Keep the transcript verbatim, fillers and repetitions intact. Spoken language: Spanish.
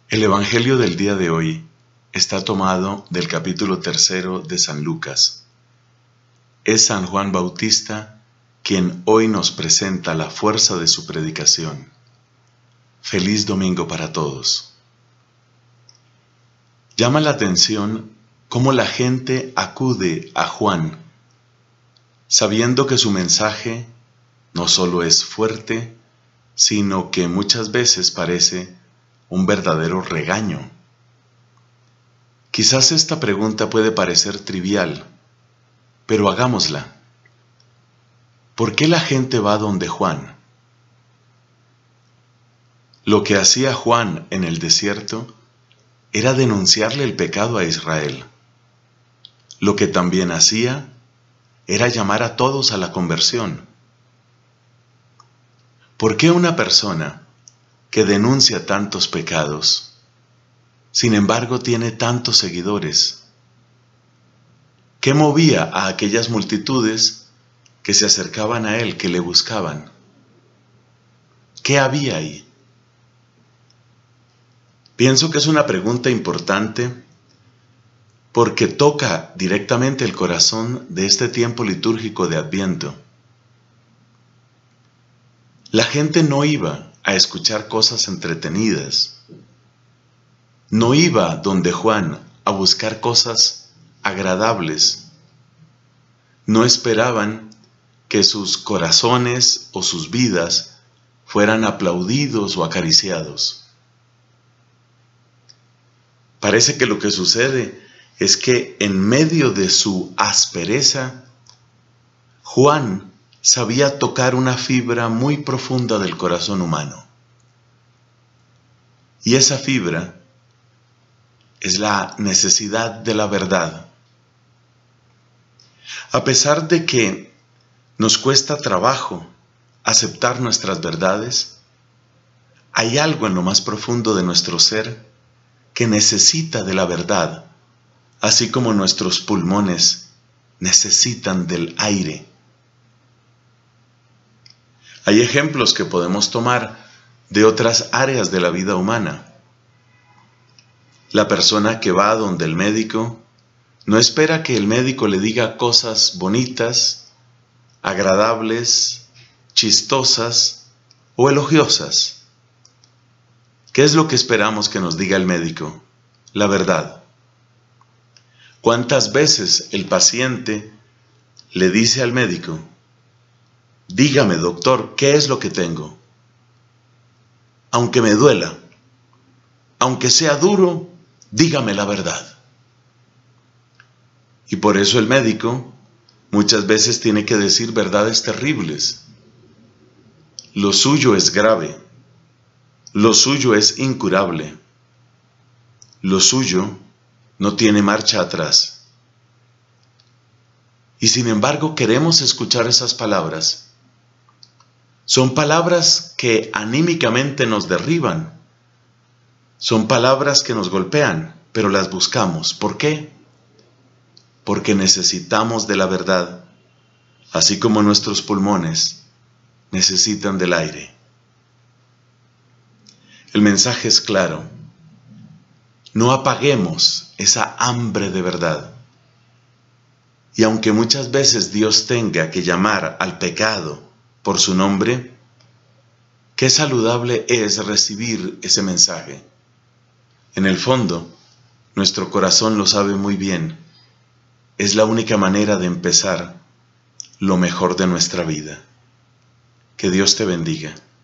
El Evangelio del día de hoy está tomado del capítulo tercero de San Lucas. Es San Juan Bautista quien hoy nos presenta la fuerza de su predicación. Feliz domingo para todos. Llama la atención cómo la gente acude a Juan, sabiendo que su mensaje no solo es fuerte, sino que muchas veces parece un verdadero regaño. Quizás esta pregunta puede parecer trivial, pero hagámosla. ¿Por qué la gente va donde Juan? Lo que hacía Juan en el desierto era denunciarle el pecado a Israel. Lo que también hacía era llamar a todos a la conversión. ¿Por qué una persona que denuncia tantos pecados, sin embargo tiene tantos seguidores? ¿Qué movía a aquellas multitudes que se acercaban a él, que le buscaban? ¿Qué había ahí? Pienso que es una pregunta importante porque toca directamente el corazón de este tiempo litúrgico de Adviento. La gente no iba a escuchar cosas entretenidas. No iba donde Juan a buscar cosas agradables. No esperaban que sus corazones o sus vidas fueran aplaudidos o acariciados. Parece que lo que sucede es que en medio de su aspereza, Juan sabía tocar una fibra muy profunda del corazón humano. Y esa fibra es la necesidad de la verdad. A pesar de que nos cuesta trabajo aceptar nuestras verdades, hay algo en lo más profundo de nuestro ser que necesita de la verdad, así como nuestros pulmones necesitan del aire. Hay ejemplos que podemos tomar de otras áreas de la vida humana. La persona que va donde el médico no espera que el médico le diga cosas bonitas, agradables, chistosas o elogiosas. ¿Qué es lo que esperamos que nos diga el médico? La verdad. ¿Cuántas veces el paciente le dice al médico: dígame, doctor, ¿qué es lo que tengo? Aunque me duela, aunque sea duro, dígame la verdad. Y por eso el médico muchas veces tiene que decir verdades terribles. Lo suyo es grave, lo suyo es incurable, lo suyo no tiene marcha atrás. Y sin embargo queremos escuchar esas palabras. Son palabras que anímicamente nos derriban. Son palabras que nos golpean, pero las buscamos. ¿Por qué? Porque necesitamos de la verdad, así como nuestros pulmones necesitan del aire. El mensaje es claro. No apaguemos esa hambre de verdad. Y aunque muchas veces Dios tenga que llamar al pecado por su nombre, qué saludable es recibir ese mensaje. En el fondo, nuestro corazón lo sabe muy bien. Es la única manera de empezar lo mejor de nuestra vida. Que Dios te bendiga.